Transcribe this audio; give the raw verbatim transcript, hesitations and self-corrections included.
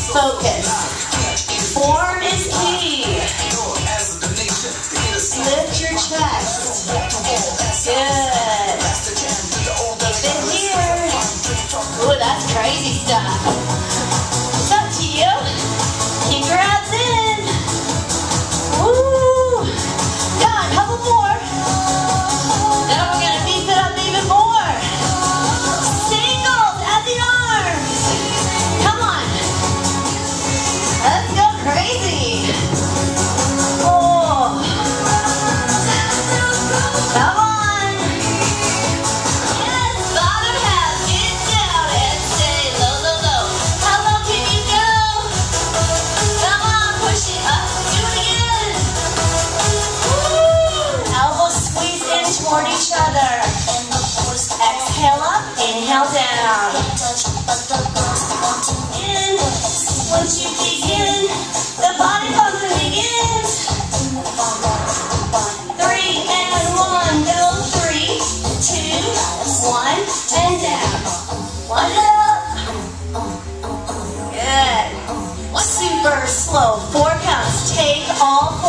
Focus. Form is key. Lift your chest. Good. Keep it here. Ooh, that's crazy stuff. It's up to you. Keep your abs in. Woo. Got a couple more. Now we're going to beef it up even more. Singles at the arms. Come on. Let's go crazy. Oh. Come on. Yes, bottom half. Get down and stay low, low, low. How low can you go? Come on, push it up. Do it again. Woo. Elbows squeeze in toward each other. Exhale up, inhale down. In. Once you begin, the body pump begins. Three and one, go three, two, one, and down. One up. Good. Super slow. Four counts. Take all four.